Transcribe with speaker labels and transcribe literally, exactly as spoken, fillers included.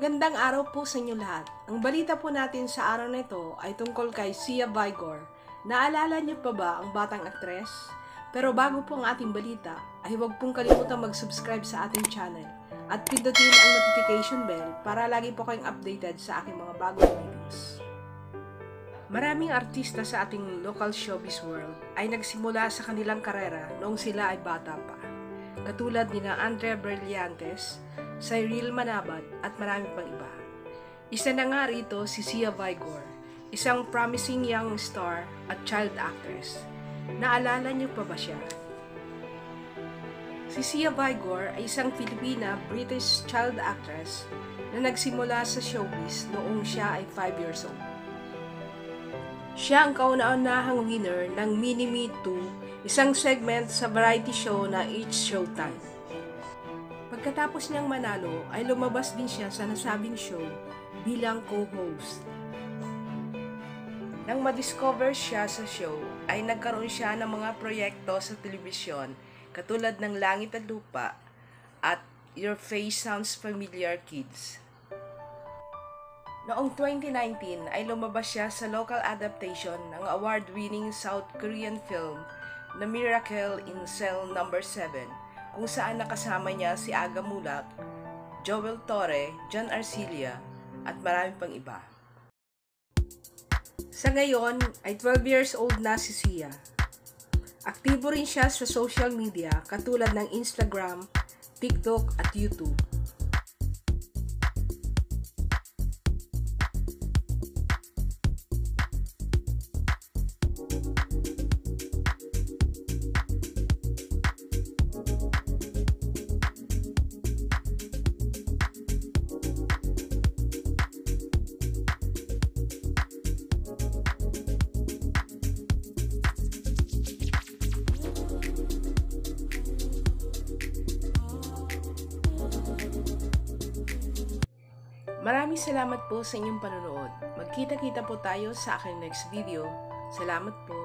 Speaker 1: Magandang araw po sa inyo lahat. Ang balita po natin sa araw na ito ay tungkol kay Sia Vigor. Naalala niyo pa ba ang batang aktres? Pero bago po ang ating balita, ay huwag pong kalimutang mag-subscribe sa ating channel at pindutin ang notification bell para lagi po kayong updated sa aking mga bagong videos. Maraming artista sa ating local showbiz world ay nagsimula sa kanilang karera noong sila ay bata pa. Katulad ni na Andrea Brillantes, Cyril Manabat at marami pang iba. Isa na nga rito si Sia Vigor, isang promising young star at child actress. Naalala niyo pa ba siya? Si Sia Vigor ay isang Filipina-British child actress na nagsimula sa showbiz noong siya ay five years old. Siya ang kauna-unahang winner ng Mini Me two, isang segment sa variety show na It's Showtime. Pagkatapos niyang manalo ay lumabas din siya sa nasabing show bilang co-host. Nang ma-discover siya sa show ay nagkaroon siya ng mga proyekto sa telebisyon katulad ng Langit at Lupa at Your Face Sounds Familiar Kids. Noong twenty nineteen ay lumabas siya sa local adaptation ng award-winning South Korean film na Miracle in Cell number seven, kung saan nakasama niya si Aga Mulak, Joel Torre, John Arcilla, at marami pang iba. Sa ngayon ay twelve years old na si Sia. Aktibo rin siya sa social media katulad ng Instagram, TikTok at YouTube. Maraming salamat po sa inyong panonood. Magkita-kita po tayo sa aking next video. Salamat po.